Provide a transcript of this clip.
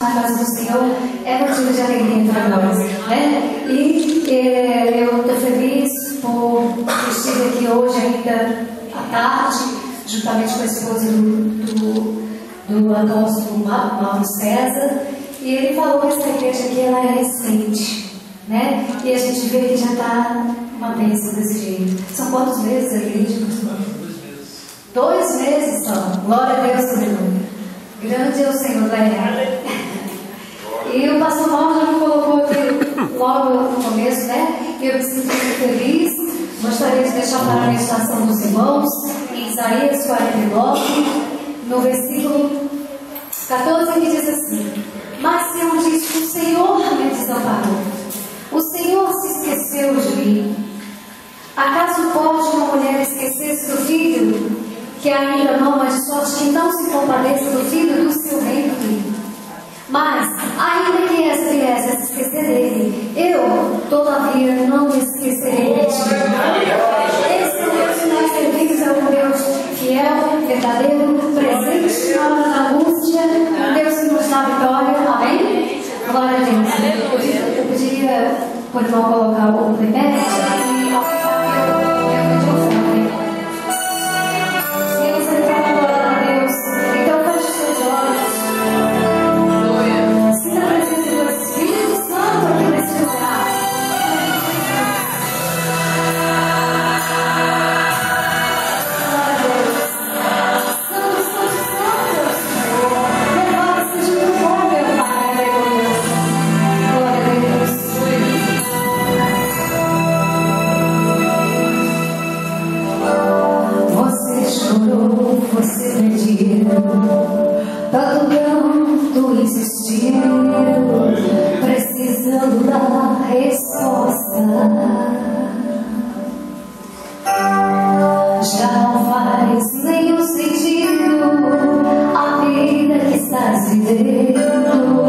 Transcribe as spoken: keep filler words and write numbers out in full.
Na casa do Senhor é motivo de alegria para nós, né? E é, eu estou feliz por estar aqui hoje ainda à tarde, juntamente com a esposa do, do, do apóstolo Mauro César, e ele falou que essa igreja aqui ela é recente, né? E a gente vê que já está uma bênção desse jeito. São quantos meses a igreja? Dois meses. Dois meses só. Glória a Deus, aleluia. Grande é o Senhor, né? E o pastor Mauro já me colocou aqui logo no começo, né? Eu me sinto muito feliz. Gostaria de deixar para a meditação dos irmãos em Isaías quarenta e nove, no versículo quatorze, que diz assim: mas Sião diz: o Senhor me desamparou, o Senhor se esqueceu de mim. Acaso pode uma mulher esquecer-se do filho que ainda mama, de sorte que não se compadeça do filho do seu ventre? Mas, ainda que essa viesse a se esquecer dele, eu, todavia, não me esquecerei de ti. Esse é o Deus que nós servimos, é um Deus fiel, verdadeiro, presente na hora da angústia, um Deus que nos dá vitória. Amém? Glória a Deus. Eu poderia, por irmão, colocar o primeiro e tanto insistiu, precisando da resposta. Já não faz nenhum sentido a vida que estás vivendo.